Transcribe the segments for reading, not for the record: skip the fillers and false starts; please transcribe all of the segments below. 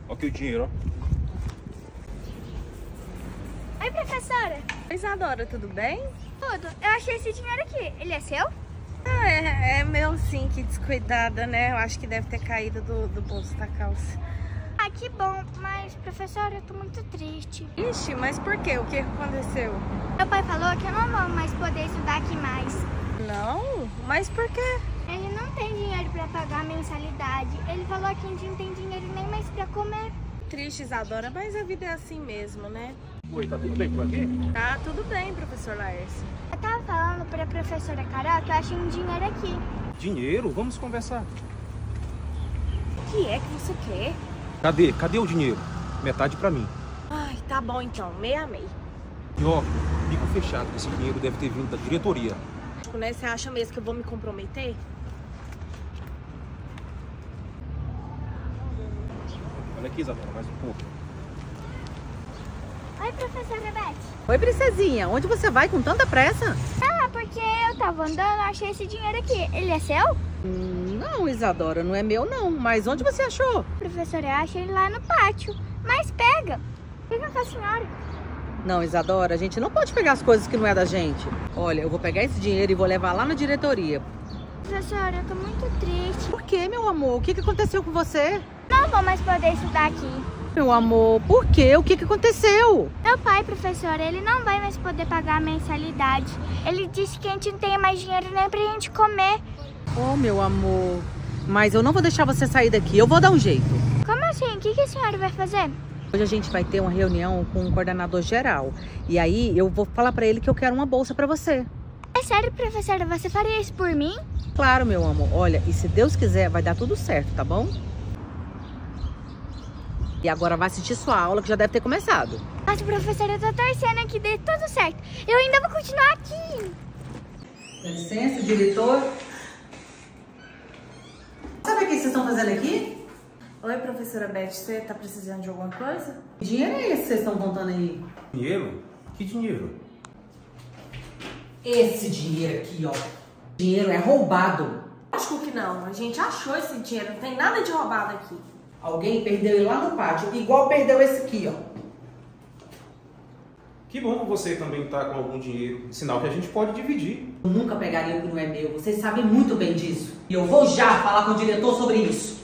Ó aqui o dinheiro, ó. Oi, professora. Oi, Isadora, tudo bem? Tudo. Eu achei esse dinheiro aqui. Ele é seu? Ah, é meu sim, que descuidada, né? Eu acho que deve ter caído do bolso da calça. Ah, que bom. Mas, professora, eu tô muito triste. Ixi, mas por quê? O que aconteceu? Meu pai falou que eu não vou mais poder estudar aqui mais. Não? Mas por quê? Ele não tem dinheiro pra pagar a mensalidade. Ele falou que a gente não tem dinheiro nem mais pra comer. Triste, Isadora, mas a vida é assim mesmo, né? Oi, tá tudo bem por aqui? Tá tudo bem, professor Laércio. Eu tava falando pra professora Carol que eu achei um dinheiro aqui. Dinheiro? Vamos conversar. O que é que você quer? Cadê o dinheiro? Metade pra mim. Ai, tá bom então, meio a meio. E ó, bico fechado, esse dinheiro deve ter vindo da diretoria. Né? Você acha mesmo que eu vou me comprometer? Olha aqui, Isadora, mais um pouco. Oi, professora Beth. Oi, princesinha. Onde você vai com tanta pressa? Ah, porque eu tava andando, achei esse dinheiro aqui. Ele é seu? Não, Isadora, não é meu não. Mas onde você achou? Professora, eu achei ele lá no pátio. Mas pega. Fica com a senhora. Não, Isadora, a gente não pode pegar as coisas que não é da gente. Olha, eu vou pegar esse dinheiro e vou levar lá na diretoria. Professora, eu tô muito triste. Por quê, meu amor? O que aconteceu com você? Não vou mais poder estudar aqui. Meu amor, por quê? O que aconteceu? Meu pai, professora, ele não vai mais poder pagar a mensalidade. Ele disse que a gente não tem mais dinheiro nem pra gente comer. Oh, meu amor. Mas eu não vou deixar você sair daqui. Eu vou dar um jeito. Como assim? O que a senhora vai fazer? Hoje a gente vai ter uma reunião com o coordenador geral. E aí eu vou falar pra ele que eu quero uma bolsa pra você. É sério, professora? Você faria isso por mim? Claro, meu amor. Olha, e se Deus quiser, vai dar tudo certo, tá bom? E agora vai assistir sua aula, que já deve ter começado. Nossa, professora, eu tô torcendo que dê tudo certo. Eu ainda vou continuar aqui. Com licença, diretor. Sabe o que vocês estão fazendo aqui? Oi, professora Beth, você tá precisando de alguma coisa? Que dinheiro é esse que vocês estão contando aí? Dinheiro? Que dinheiro? Esse dinheiro aqui, ó. Dinheiro é roubado. Acho que não. A gente achou esse dinheiro. Não tem nada de roubado aqui. Alguém perdeu ele lá no pátio, igual perdeu esse aqui, ó. Que bom que você também tá com algum dinheiro. Sinal que a gente pode dividir. Eu nunca pegaria o que não é meu. Vocês sabem muito bem disso. E eu vou já falar com o diretor sobre isso.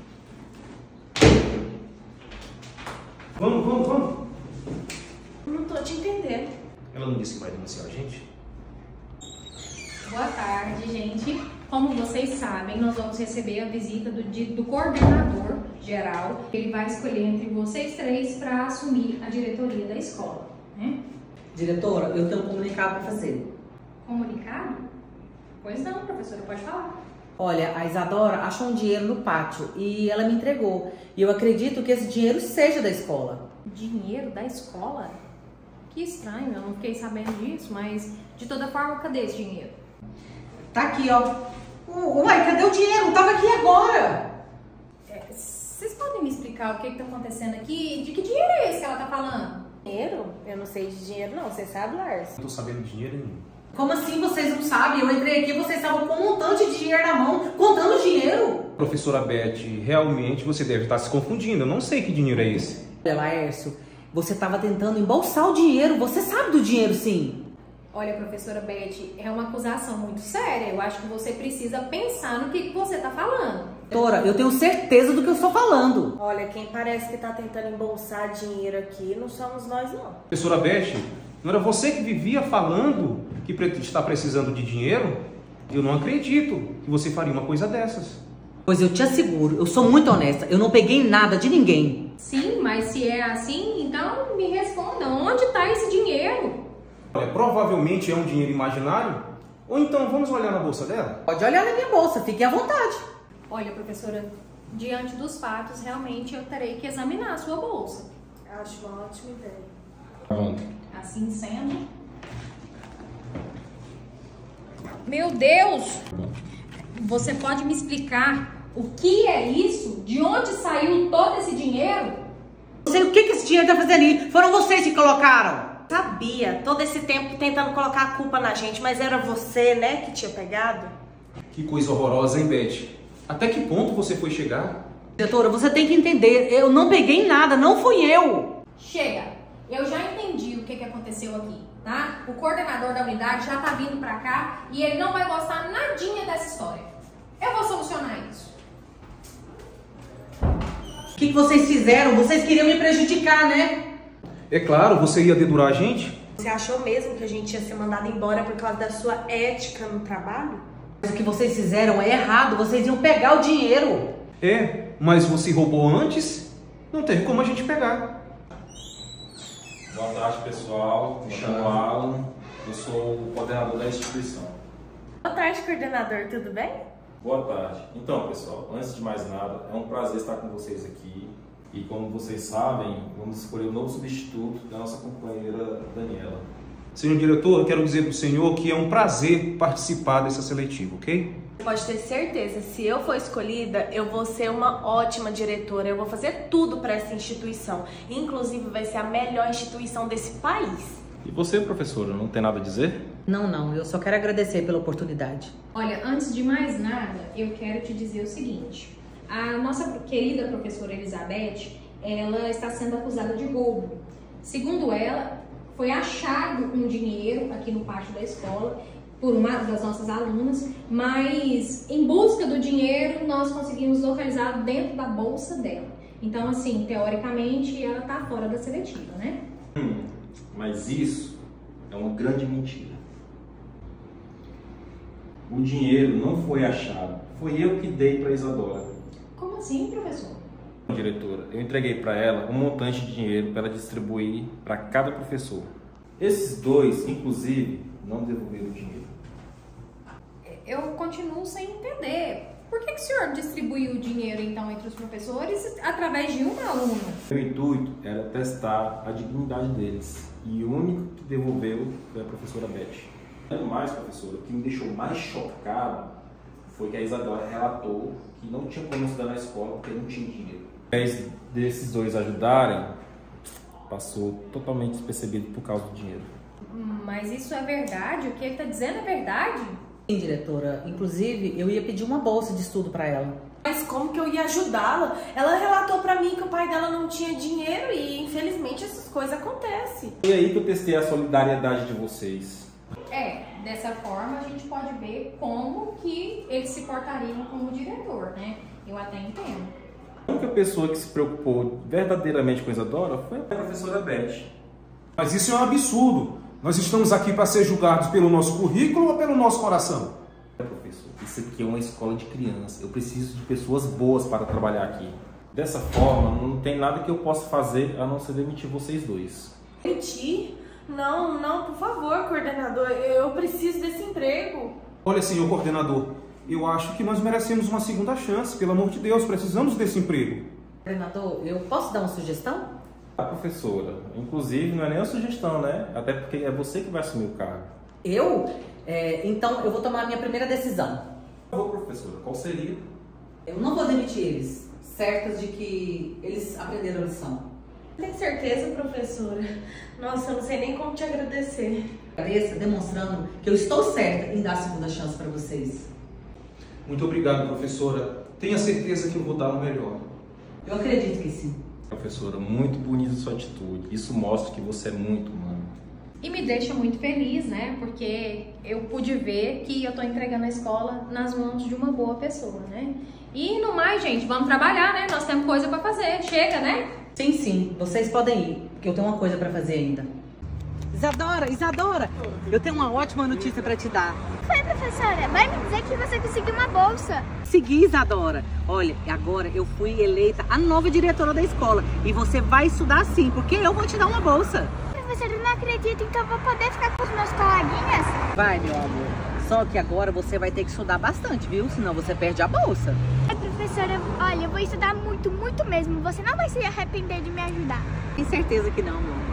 Vamos. Não tô te entendendo. Ela não disse que vai denunciar a gente? Boa tarde, gente. Como vocês sabem, nós vamos receber a visita do coordenador geral. Ele vai escolher entre vocês três para assumir a diretoria da escola, né? Diretora, eu tenho um comunicado para fazer. Comunicado? Pois não, professora, pode falar. Olha, a Isadora achou um dinheiro no pátio e ela me entregou. E eu acredito que esse dinheiro seja da escola. Dinheiro da escola? Que estranho, eu não fiquei sabendo disso, mas de toda forma, cadê esse dinheiro? Tá aqui, ó. Uai, cadê o dinheiro? Tava aqui agora. Vocês podem me explicar o que tá acontecendo aqui? De que dinheiro é esse que ela tá falando? Dinheiro? Eu não sei de dinheiro, não. Você sabe, Lars? Não tô sabendo de dinheiro nenhum. Como assim vocês não sabem? Eu entrei aqui e vocês estavam com um montante de dinheiro na mão, contando dinheiro. Professora Beth, realmente você deve estar se confundindo. Eu não sei que dinheiro é esse. Olha, Laércio, você estava tentando embolsar o dinheiro. Você sabe do dinheiro, sim. Olha, professora Beth, é uma acusação muito séria. Eu acho que você precisa pensar no que você tá falando. Doutora, eu tenho certeza do que eu estou falando. Olha, quem parece que tá tentando embolsar dinheiro aqui não somos nós, não. Professora Beth, não era você que vivia falando que está precisando de dinheiro? Eu não acredito que você faria uma coisa dessas. Pois eu te asseguro, eu sou muito honesta. Eu não peguei nada de ninguém. Sim, mas se é assim, então me responda. Onde tá esse dinheiro? Olha, provavelmente é um dinheiro imaginário. Ou então vamos olhar na bolsa dela? Pode olhar na minha bolsa, fique à vontade. Olha, professora, diante dos fatos, realmente eu terei que examinar a sua bolsa. Acho uma ótima ideia. Tá bom. Assim sendo... Meu Deus! Você pode me explicar o que é isso? De onde saiu todo esse dinheiro? Não sei o que esse dinheiro tá fazendo aí. Foram vocês que colocaram. Sabia, todo esse tempo tentando colocar a culpa na gente, mas era você, né, que tinha pegado? Que coisa horrorosa, hein, Beth? Até que ponto você foi chegar? Diretora, você tem que entender, eu não peguei nada, não fui eu. Chega, eu já entendi o que aconteceu aqui, tá? O coordenador da unidade já tá vindo pra cá e ele não vai gostar nadinha dessa história. Eu vou solucionar isso. O que vocês fizeram? Vocês queriam me prejudicar, né? É claro, você ia dedurar a gente? Você achou mesmo que a gente ia ser mandado embora por causa da sua ética no trabalho? Mas o que vocês fizeram é errado, vocês iam pegar o dinheiro. É, mas você roubou antes, não teve como a gente pegar. Boa tarde, pessoal. Me chamo Alan, eu sou o coordenador da instituição. Boa tarde, coordenador, tudo bem? Boa tarde. Então, pessoal, antes de mais nada, é um prazer estar com vocês aqui. E como vocês sabem, vamos escolher o novo substituto da nossa companheira Daniela. Senhor diretor, eu quero dizer para o senhor que é um prazer participar dessa seletiva, ok? Pode ter certeza, se eu for escolhida, eu vou ser uma ótima diretora, eu vou fazer tudo para essa instituição. Inclusive, vai ser a melhor instituição desse país. E você, professora, não tem nada a dizer? Não, eu só quero agradecer pela oportunidade. Olha, antes de mais nada, eu quero te dizer o seguinte. A nossa querida professora Elizabeth, ela está sendo acusada de roubo. Segundo ela, foi achado um dinheiro aqui no pátio da escola por uma das nossas alunas, mas em busca do dinheiro nós conseguimos localizar dentro da bolsa dela. Então, assim, teoricamente, ela está fora da seletiva, né? Mas isso é uma grande mentira. O dinheiro não foi achado, foi eu que dei para Isadora. Como assim, professor? Diretora, eu entreguei para ela um montante de dinheiro para ela distribuir para cada professor. Esses dois, inclusive, não devolveram o dinheiro. Eu continuo sem entender. Por que o senhor distribuiu o dinheiro, então, entre os professores através de uma aluna? Meu intuito era testar a dignidade deles. E o único que devolveu foi a professora Beth. Além mais, professora, o que me deixou mais chocado foi que a Isadora relatou que não tinha como estudar na escola porque não tinha dinheiro. Ao invés desses dois ajudarem, passou totalmente despercebido por causa do dinheiro. Mas isso é verdade? O que ele está dizendo é verdade? Sim, diretora. Inclusive, eu ia pedir uma bolsa de estudo para ela. Mas como que eu ia ajudá-la? Ela relatou pra mim que o pai dela não tinha dinheiro e, infelizmente, essas coisas acontecem. Foi aí que eu testei a solidariedade de vocês. Dessa forma a gente pode ver como que eles se portariam como diretor, né? Eu até entendo. A única pessoa que se preocupou verdadeiramente com a Isadora foi a professora Beth. Mas isso é um absurdo. Nós estamos aqui para ser julgados pelo nosso currículo ou pelo nosso coração? Professor, isso aqui é uma escola de crianças. Eu preciso de pessoas boas para trabalhar aqui. Dessa forma, não tem nada que eu possa fazer a não ser demitir vocês dois. Demitir? Não, por favor, coordenador. Eu preciso desse emprego. Olha, senhor coordenador, eu acho que nós merecemos uma segunda chance. Pelo amor de Deus, precisamos desse emprego. Coordenador, eu posso dar uma sugestão? A professora, inclusive, não é nem uma sugestão, né? Até porque é você que vai assumir o cargo. Eu? Então eu vou tomar a minha primeira decisão. Por favor, professora, qual seria? Eu não vou demitir eles, certos de que eles aprenderam a lição. Tem certeza, professora? Nossa, eu não sei nem como te agradecer. Agradeça, demonstrando que eu estou certa em dar a segunda chance para vocês. Muito obrigado, professora. Tenha certeza que eu vou dar o melhor. Eu acredito que sim. Professora, muito bonita sua atitude. Isso mostra que você é muito humana. E me deixa muito feliz, né? Porque eu pude ver que eu tô entregando a escola nas mãos de uma boa pessoa, né? E no mais, gente, vamos trabalhar, né? Nós temos coisa para fazer. Chega, né? Sim, vocês podem ir, porque eu tenho uma coisa para fazer ainda. Isadora, eu tenho uma ótima notícia para te dar. Foi, professora? Vai me dizer que você conseguiu uma bolsa. Segui, Isadora. Olha, agora eu fui eleita a nova diretora da escola e você vai estudar sim, porque eu vou te dar uma bolsa. Professora, eu não acredito, então eu vou poder ficar com os meus coleguinhas? Vai, meu amor. Só que agora você vai ter que estudar bastante, viu? Senão você perde a bolsa. Professora, olha, eu vou estudar muito mesmo. Você não vai se arrepender de me ajudar. Tem certeza que não, meu amor.